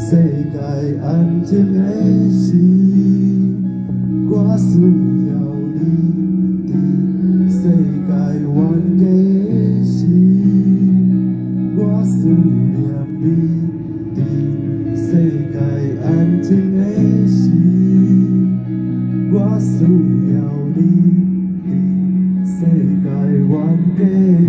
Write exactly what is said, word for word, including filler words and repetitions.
世界安静的时，我需要你；伫世界冤家的时，我思念你；伫世界安静的时，我需要你；伫世界冤家。